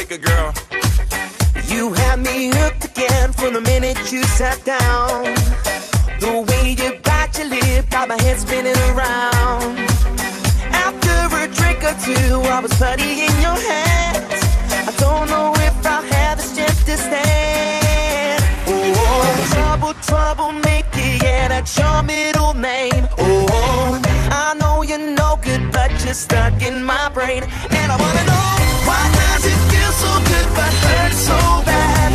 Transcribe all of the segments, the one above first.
troublemaker, girl. You had me hooked again from the minute you sat down. The way you bite your lip got my head spinning around. After a drink or two, I was putty in your hands. I don't know if I'll have the strength to stand. Oh, trouble, troublemaker, yeah, that's your middle name. Oh, I know you're no good, but you're stuck in my brain. And I wanna know, why does it feel so good but hurt so bad?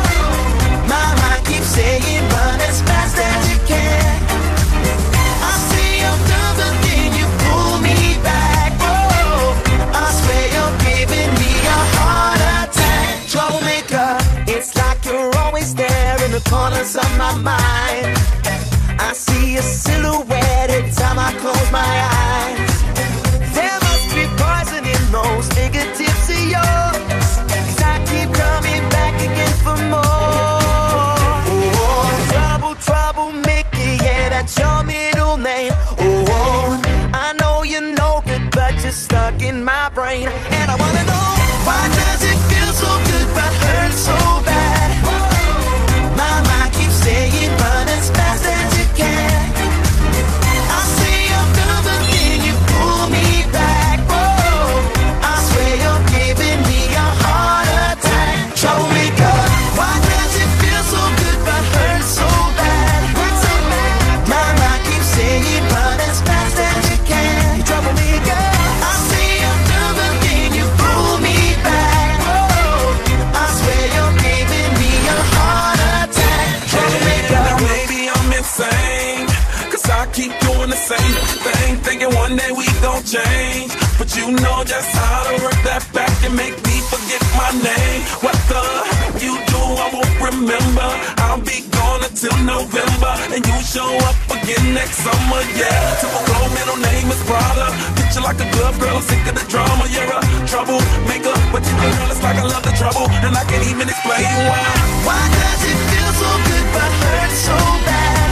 My mind keeps saying run as fast as you can. I say I'm done, but then you pull me back. Oh, I swear you're giving me a heart attack. Troublemaker, it's like you're always there in the corners of my mind. I see a silhouette every time I close my eyes. There must be poison in those fingertips of yours, 'cause I keep coming back again for more. Oh, trouble, troublemaker, yeah, that's your middle name. Oh, I know you're no good, but you're stuck in my brain. And I wanna know, why does it feel so good but hurt so bad? My mind keeps saying run as fast as you can. I say I'm done, but then you pull me back. Oh, I swear you're giving me a heart attack. Troublemaker, why does it feel so good but hurt so bad? My mind keeps saying run as fast as you can. Troublemaker, I say I'm done, but then you pull me back. Oh, I swear you're giving me a heart attack. Troublemaker, now maybe I'm insane, 'cause I keep doing the same thing, thinking one day we gon' change. But you know just how to work that back and make me forget my name. What the heck you do, I won't remember. I'll be gone until November, and you show up again next summer, yeah. Typical middle name is Prada. Picture like a glove, girl, I'm sick of the drama. You're a troublemaker, but you can girl, it's like I love the trouble, and I can't even explain why. why does it feel so good but hurt so bad?